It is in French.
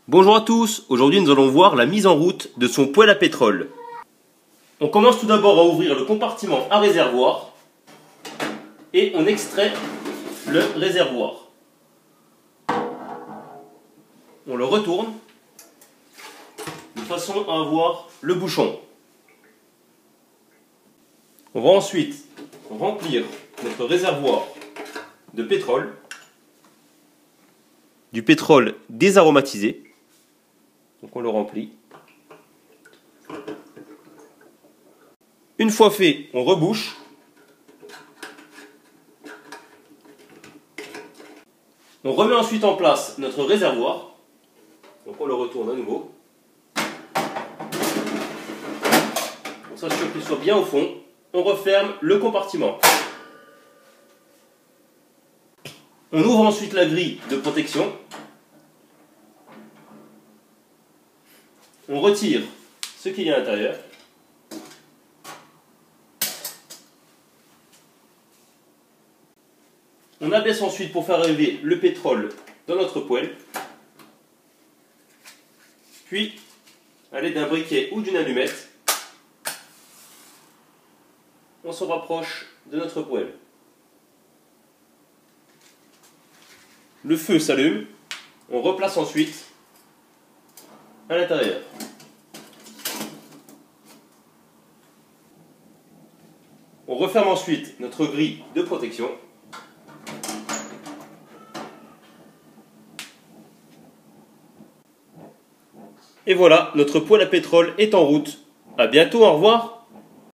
Bonjour à tous, aujourd'hui nous allons voir la mise en route de son poêle à pétrole. On commence tout d'abord à ouvrir le compartiment à réservoir et on extrait le réservoir. On le retourne de façon à avoir le bouchon. On va ensuite remplir notre réservoir de pétrole, du pétrole désaromatisé. Donc on le remplit. Une fois fait, on rebouche. On remet ensuite en place notre réservoir. Donc on le retourne à nouveau. On s'assure qu'il soit bien au fond. On referme le compartiment. On ouvre ensuite la grille de protection. On retire ce qu'il y a à l'intérieur. On abaisse ensuite pour faire arriver le pétrole dans notre poêle. Puis, à l'aide d'un briquet ou d'une allumette, on se rapproche de notre poêle. Le feu s'allume. On replace ensuite à l'intérieur. On referme ensuite notre grille de protection. Et voilà, notre poêle à pétrole est en route. À bientôt, au revoir.